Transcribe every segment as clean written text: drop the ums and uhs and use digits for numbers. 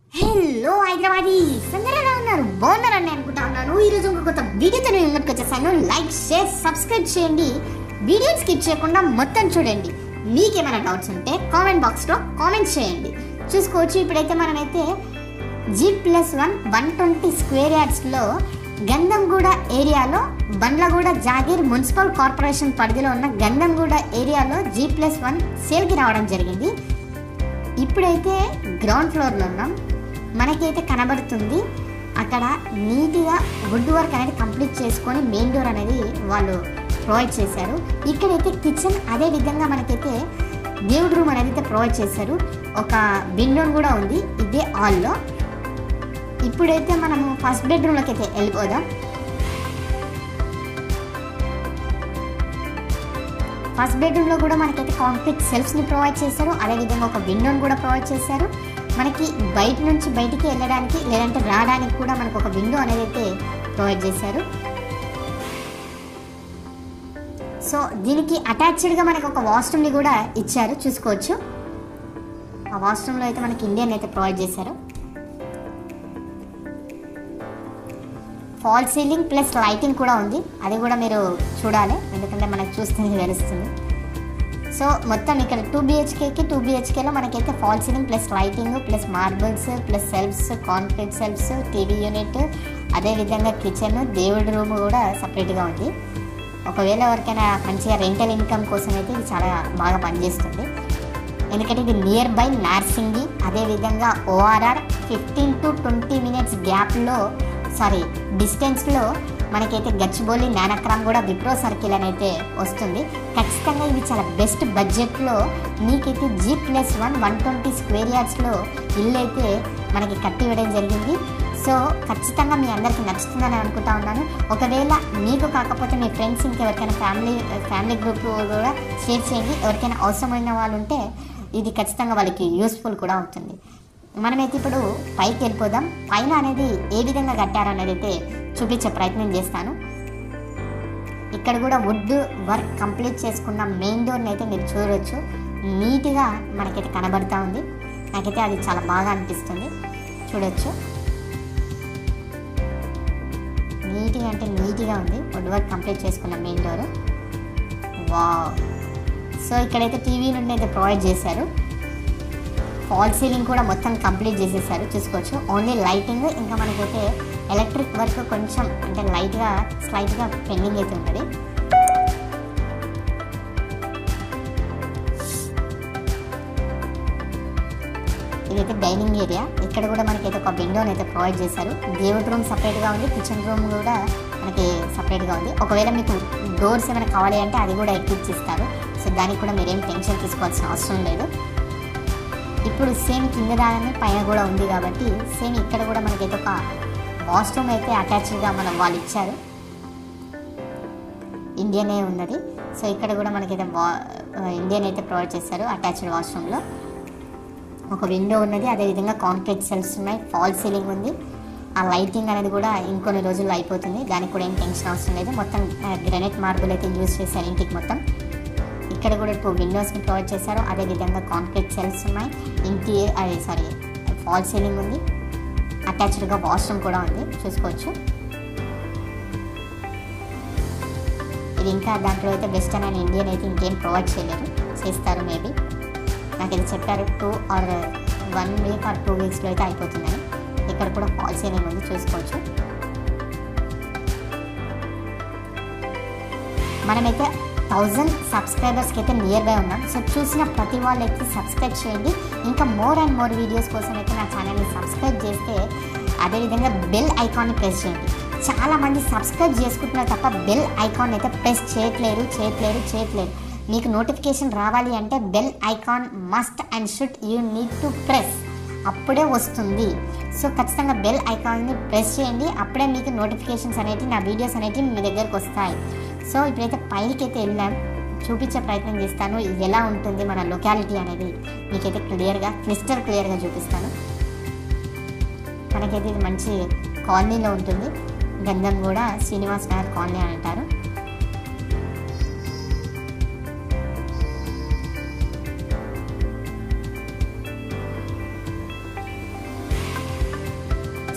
Hello Hyderabadis అందరూ ఎలా ఉన్నారు? బాగున్నారని అనుకుంటా ఉన్నాను. ఈరోజు ఇంకొక కొత్త వీడియోతో నేను ముందుకు వచ్చేసాను. లైక్, షేర్, సబ్స్క్రైబ్ చేయండి. వీడియో స్కిప్ చేయకుండా మొత్తం చూడండి. మీకేమైనా డౌట్స్ ఉంటే కామెంట్ బాక్స్లో కామెంట్ చేయండి. చూసుకోవచ్చు. ఇప్పుడైతే మనమైతే G+1 120 స్క్వేర్ యార్డ్స్లో గంధంగూడ ఏరియాలో బండ్లగూడ జాగీర్ మున్సిపల్ కార్పొరేషన్ పరిధిలో ఉన్న గంధంగూడ ఏరియాలో G+1 సేల్కి రావడం జరిగింది. ఇప్పుడైతే గ్రౌండ్ ఫ్లోర్లో ఉన్నాం. మనకైతే కనబడుతుంది అక్కడ నీట్గా వుడ్ వర్క్ అనేది కంప్లీట్ చేసుకొని మెయిన్ డోర్ అనేది వాళ్ళు ప్రొవైడ్ చేశారు. ఇక్కడైతే కిచెన్, అదే విధంగా మనకైతే దేవుడ్ రూమ్ అనేది అయితే ప్రొవైడ్ చేశారు. ఒక విండోన్ కూడా ఉంది ఇదే హాల్లో. ఇప్పుడైతే మనము ఫస్ట్ బెడ్రూమ్లోకి అయితే వెళ్ళిపోదాం. ఫస్ట్ బెడ్రూమ్లో కూడా మనకైతే కాంక్రీట్ సెల్ఫ్స్ని ప్రొవైడ్ చేశారు. అదేవిధంగా ఒక విండోని కూడా ప్రొవైడ్ చేశారు. మనకి బయట నుంచి బయటికి వెళ్ళడానికి లేదంటే రావడానికి కూడా మనకు ఒక విండో అనేది అయితే ప్రొవైడ్ చేశారు. సో దీనికి అటాచ్డ్గా మనకు ఒక వాష్రూమ్ని కూడా ఇచ్చారు. చూసుకోవచ్చు. ఆ వాష్రూమ్లో అయితే మనకి ఇండియన్ అయితే ప్రొవైడ్ చేశారు. ఫాల్ సీలింగ్ ప్లస్ లైటింగ్ కూడా ఉంది. అది కూడా మీరు చూడాలి, ఎందుకంటే మనకు చూస్తేనే తెలుస్తుంది. సో మొత్తం ఇక్కడ 2 BHKకి 2 BHKలో మనకైతే fall ceiling plus lighting plus marbles plus shelves, concrete shelves, TV unit, అదేవిధంగా కిచెన్, దేవుడి రూమ్ కూడా సపరేట్గా ఉంది. ఒకవేళ ఎవరికైనా మంచిగా రెంటల్ ఇన్కమ్ కోసం అయితే ఇది చాలా బాగా పనిచేస్తుంది. ఎందుకంటే ఇది నియర్ బై నార్సింగి, అదేవిధంగా ORR 15 to 20 minutes గ్యాప్లో డిస్టెన్స్లో మనకైతే గచ్చిబౌలి, నానక్రామ్ కూడా విప్రో సర్కిల్ అని అయితే వస్తుంది. ఖచ్చితంగా ఇది చాలా బెస్ట్ బడ్జెట్లో మీకైతే G+1 120 స్క్వేర్ యార్డ్స్లో ఇల్లు అయితే మనకి కట్టి ఇవ్వడం జరిగింది. సో ఖచ్చితంగా మీ అందరికీ నచ్చుతుందని అనుకుంటా ఉన్నాను. ఒకవేళ మీకు కాకపోతే మీ ఫ్రెండ్స్ ఇంకెవరికైనా ఫ్యామిలీ గ్రూప్ కూడా షేర్ చేయండి. ఎవరికైనా అవసరమైన వాళ్ళు ఉంటే ఇది ఖచ్చితంగా వాళ్ళకి యూస్ఫుల్ కూడా అవుతుంది. మనమైతే ఇప్పుడు పైకి వెళ్ళిపోదాం. పైన అనేది ఏ విధంగా కట్టారో అనేది అయితే చూపించే ప్రయత్నం చేస్తాను. ఇక్కడ కూడా వుడ్ వర్క్ కంప్లీట్ చేసుకున్న మెయిన్ డోర్ని అయితే మీరు చూడవచ్చు. నీట్గా మనకైతే కనబడుతూ ఉంది. నాకైతే అది చాలా బాగా అనిపిస్తుంది. చూడొచ్చు, నీట్గా అంటే నీట్గా ఉంది. వుడ్ వర్క్ కంప్లీట్ చేసుకున్న మెయిన్ డోర్. వావ్. సో ఇక్కడైతే టీవీ నుండి అయితే ప్రొవైడ్ చేశారు. ఫాల్ సీలింగ్ కూడా మొత్తం కంప్లీట్ చేసేసారు. చూసుకోవచ్చు. ఓన్లీ లైటింగ్, ఇంకా మనకైతే ఎలక్ట్రిక్ వర్క్ కొంచెం అంటే స్లైట్గా పెండింగ్ అయితే ఉంటుంది. ఇదైతే డైనింగ్ ఏరియా. ఇక్కడ కూడా మనకైతే ఒక విండోని అయితే ప్రొవైడ్ చేశారు. దేవుడి రూమ్ సపరేట్గా ఉంది, కిచెన్ రూమ్ కూడా మనకి సపరేట్గా ఉంది. ఒకవేళ మీకు డోర్స్ ఏమైనా కావాలి అంటే అది కూడా ఎక్కిచ్చిస్తారు. సో దానికి కూడా మీరేం టెన్షన్ తీసుకోవాల్సిన అవసరం లేదు. ఇప్పుడు సేమ్ కింద దాని పైన కూడా ఉంది కాబట్టి సేమ్ ఇక్కడ కూడా మనకైతే ఒక వాష్రూమ్ అయితే అటాచ్డ్గా వాళ్ళు ఇచ్చారు. ఇండియనే ఉన్నది. సో ఇక్కడ కూడా మనకైతే ఇండియన్ అయితే ప్రొవైడ్ చేశారు. అటాచ్డ్ వాష్రూమ్లో ఒక విండో ఉన్నది. అదేవిధంగా కాంక్రీట్ సెల్ఫ్స్ ఉన్నాయి. ఫాల్ సీలింగ్ ఉంది. ఆ లైటింగ్ అనేది కూడా ఇంకొన్ని రోజుల్లో అయిపోతుంది. దానికి కూడా ఏం టెన్షన్ అవసరం లేదు. మొత్తం గ్రానైట్ మార్బుల్ అయితే యూజ్ చేశారు ఇంటికి మొత్తం. ఇక్కడ కూడా 2 విండోస్ని ప్రొవైడ్ చేశారు. అదేవిధంగా కాంక్రీట్ సెల్ఫ్స్ ఉన్నాయి. ఫాల్ సీలింగ్ ఉంది. అటాచ్డ్గా వాష్రూమ్ కూడా ఉంది. చూసుకోవచ్చు. ఇది ఇంకా దాంట్లో అయితే బెస్ట్ అని ఇండియన్ అయితే ఇంకేం ప్రొవైడ్ చేయలేరు. చేస్తారు మేబీ. నాకు ఇది చెప్పారు 1 week or 2 weeksలో అయితే అయిపోతుందని. ఇక్కడ కూడా ఫాల్ సీలింగ్ ఉంది. చూసుకోవచ్చు. మనమైతే 1000 సబ్స్క్రైబర్స్కి అయితే నియర్ బై ఉన్నాం. సో చూసిన ప్రతి వాళ్ళు అయితే సబ్స్క్రైబ్ చేయండి. ఇంకా మోర్ అండ్ మోర్ వీడియోస్ కోసం అయితే నా ఛానల్ని సబ్స్క్రైబ్ చేస్తే అదేవిధంగా బెల్ ఐకాన్ని ప్రెస్ చేయండి. చాలామంది సబ్స్క్రైబ్ చేసుకుంటున్నారు తప్ప బెల్ ఐకాన్ అయితే ప్రెస్ చేయట్లేరు. మీకు నోటిఫికేషన్ రావాలి అంటే bell icon must and should you need to press. అప్పుడే వస్తుంది. సో ఖచ్చితంగా బెల్ ఐకాన్ని ప్రెస్ చేయండి. అప్పుడే మీకు నోటిఫికేషన్స్ అనేటివి, నా వీడియోస్ అనేటివి మీ దగ్గరకు వస్తాయి. సో ఇప్పుడైతే పైకి అయితే వెళ్ళాం. చూపించే ప్రయత్నం చేస్తాను ఎలా ఉంటుంది మన లొకాలిటీ అనేది. మీకైతే క్రిస్టల్ క్లియర్గా చూపిస్తాను. మనకైతే ఇది మంచి కాలనీలో ఉంటుంది. గంధంగూడ శ్రీనివాస్ నగర్ కాలనీ అని అంటారు.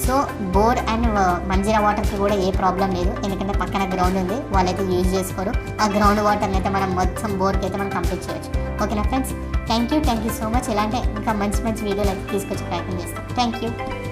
సో బోర్ అండ్ మంజీరా వాటర్కి కూడా ఏ ప్రాబ్లం లేదు, ఎందుకంటే పక్కన గ్రౌండ్ ఉంది, వాళ్ళైతే యూజ్ చేసుకోరు. ఆ గ్రౌండ్ వాటర్ని అయితే మనం మొత్తం బోర్కి అయితే మనం కంప్లీట్ చేయొచ్చు. ఓకేనా friends, thank you so much. ఇలాంటి ఇంకా మంచి మంచి వీడియోలు అయితే తీసుకొచ్చే ప్రయత్నం చేస్తాం. Thank you.